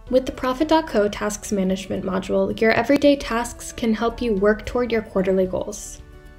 With the Profit.co Tasks Management module, your everyday tasks can help you work toward your quarterly goals.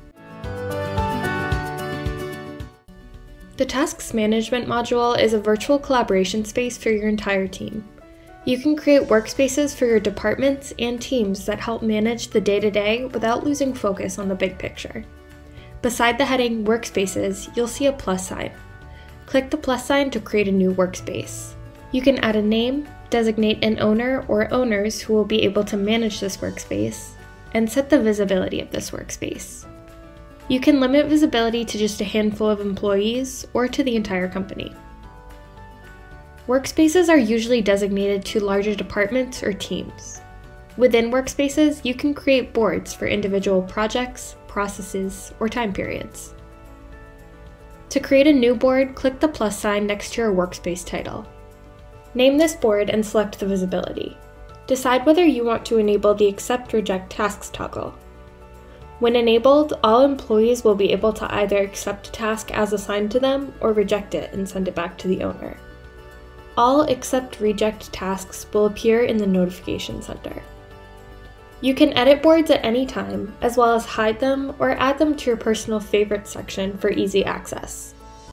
The Tasks Management module is a virtual collaboration space for your entire team. You can create workspaces for your departments and teams that help manage the day-to-day without losing focus on the big picture. Beside the heading Workspaces, you'll see a plus sign. Click the plus sign to create a new workspace. You can add a name, designate an owner or owners who will be able to manage this workspace, and set the visibility of this workspace. You can limit visibility to just a handful of employees or to the entire company. Workspaces are usually designated to larger departments or teams. Within workspaces, you can create boards for individual projects, processes, or time periods. To create a new board, click the plus sign next to your workspace title. Name this board and select the visibility. Decide whether you want to enable the Accept/Reject tasks toggle. When enabled, all employees will be able to either accept a task as assigned to them or reject it and send it back to the owner. All Accept/Reject tasks will appear in the Notification Center. You can edit boards at any time, as well as hide them or add them to your personal favorites section for easy access.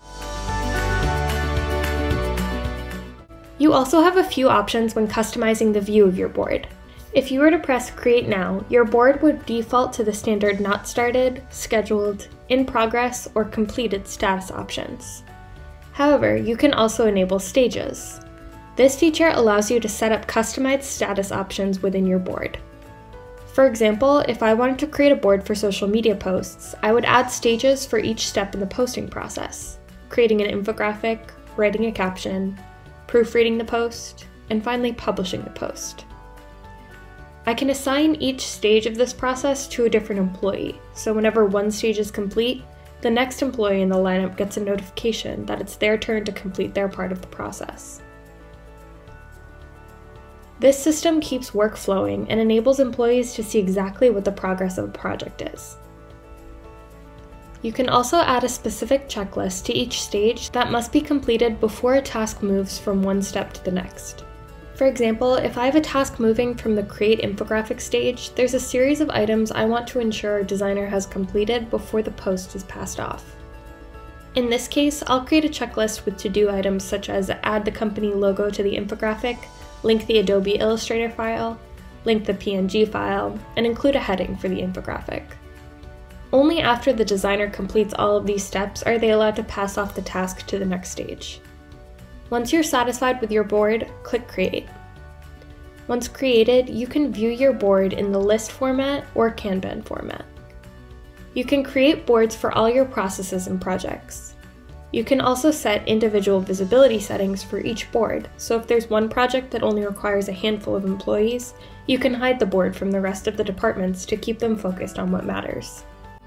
You also have a few options when customizing the view of your board. If you were to press Create Now, your board would default to the standard Not Started, Scheduled, In Progress, or Completed status options. However, you can also enable stages. This feature allows you to set up customized status options within your board. For example, if I wanted to create a board for social media posts, I would add stages for each step in the posting process, creating an infographic, writing a caption, proofreading the post, and finally publishing the post. I can assign each stage of this process to a different employee, so whenever one stage is complete, the next employee in the lineup gets a notification that it's their turn to complete their part of the process. This system keeps work flowing and enables employees to see exactly what the progress of a project is. You can also add a specific checklist to each stage that must be completed before a task moves from one step to the next. For example, if I have a task moving from the Create Infographic stage, there's a series of items I want to ensure a designer has completed before the post is passed off. In this case, I'll create a checklist with to-do items such as add the company logo to the infographic, link the Adobe Illustrator file, link the PNG file, and include a heading for the infographic. Only after the designer completes all of these steps are they allowed to pass off the task to the next stage. Once you're satisfied with your board, click Create. Once created, you can view your board in the list format or Kanban format. You can create boards for all your processes and projects. You can also set individual visibility settings for each board, so if there's one project that only requires a handful of employees, you can hide the board from the rest of the departments to keep them focused on what matters.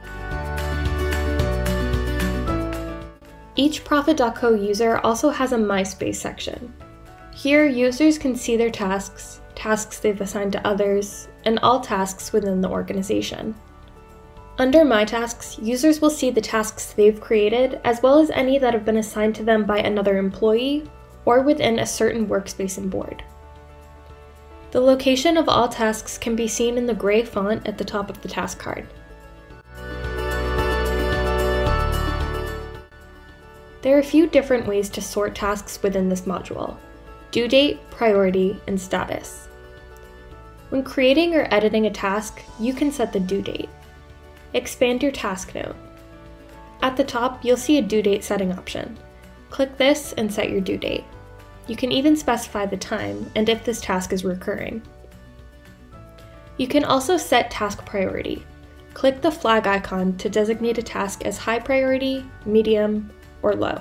Each Profit.co user also has a My Space section. Here, users can see their tasks, tasks they've assigned to others, and all tasks within the organization. Under My Tasks, users will see the tasks they've created, as well as any that have been assigned to them by another employee or within a certain workspace and board. The location of all tasks can be seen in the gray font at the top of the task card. There are a few different ways to sort tasks within this module: due date, priority, and status. When creating or editing a task, you can set the due date. Expand your task note. At the top, you'll see a due date setting option. Click this and set your due date. You can even specify the time and if this task is recurring. You can also set task priority. Click the flag icon to designate a task as high priority, medium, or low.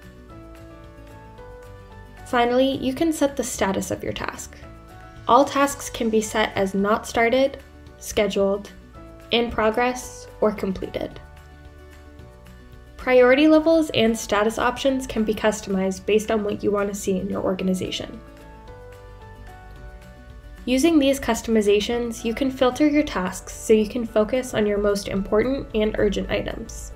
Finally, you can set the status of your task. All tasks can be set as not started, scheduled, in progress, or completed. Priority levels and status options can be customized based on what you want to see in your organization. Using these customizations, you can filter your tasks so you can focus on your most important and urgent items.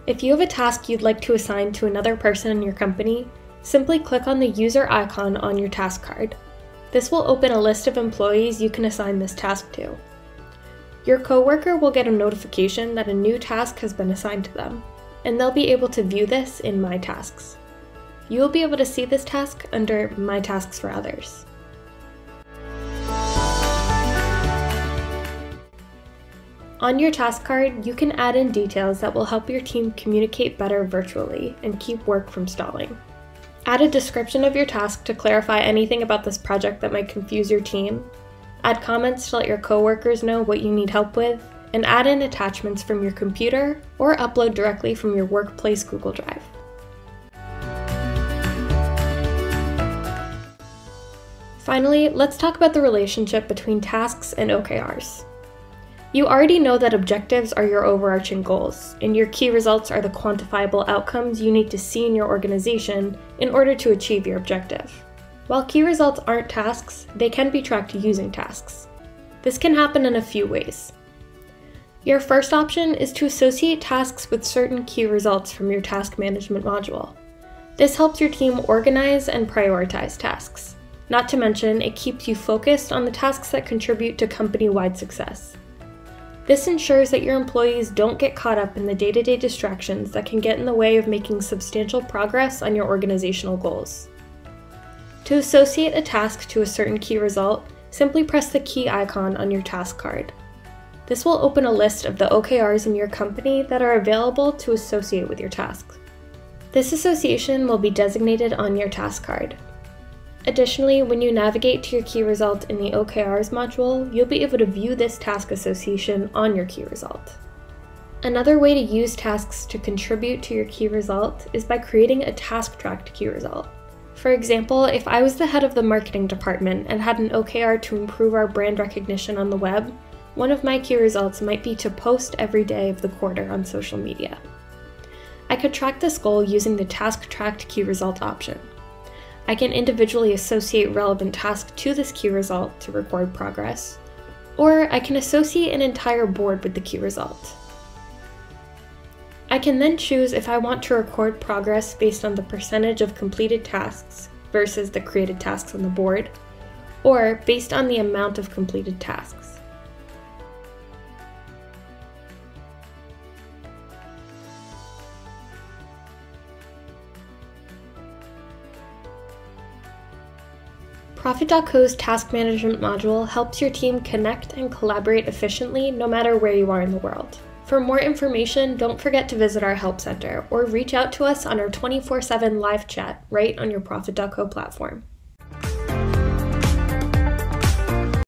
If you have a task you'd like to assign to another person in your company, simply click on the user icon on your task card. This will open a list of employees you can assign this task to. Your coworker will get a notification that a new task has been assigned to them, and they'll be able to view this in My Tasks. You will be able to see this task under My Tasks for Others. On your task card, you can add in details that will help your team communicate better virtually and keep work from stalling. Add a description of your task to clarify anything about this project that might confuse your team. Add comments to let your coworkers know what you need help with, and add in attachments from your computer or upload directly from your workplace Google Drive. Finally, let's talk about the relationship between tasks and OKRs. You already know that objectives are your overarching goals, and your key results are the quantifiable outcomes you need to see in your organization in order to achieve your objective. While key results aren't tasks, they can be tracked using tasks. This can happen in a few ways. Your first option is to associate tasks with certain key results from your task management module. This helps your team organize and prioritize tasks. Not to mention, it keeps you focused on the tasks that contribute to company-wide success. This ensures that your employees don't get caught up in the day-to-day distractions that can get in the way of making substantial progress on your organizational goals. To associate a task to a certain key result, simply press the key icon on your task card. This will open a list of the OKRs in your company that are available to associate with your task. This association will be designated on your task card. Additionally, when you navigate to your key result in the OKRs module, you'll be able to view this task association on your key result. Another way to use tasks to contribute to your key result is by creating a task-tracked key result. For example, if I was the head of the marketing department and had an OKR to improve our brand recognition on the web, one of my key results might be to post every day of the quarter on social media. I could track this goal using the task-tracked key result option. I can individually associate relevant tasks to this key result to record progress, or I can associate an entire board with the key result. I can then choose if I want to record progress based on the percentage of completed tasks versus the created tasks on the board, or based on the amount of completed tasks. Profit.co's task management module helps your team connect and collaborate efficiently no matter where you are in the world. For more information, don't forget to visit our Help Center or reach out to us on our 24/7 live chat right on your Profit.co platform.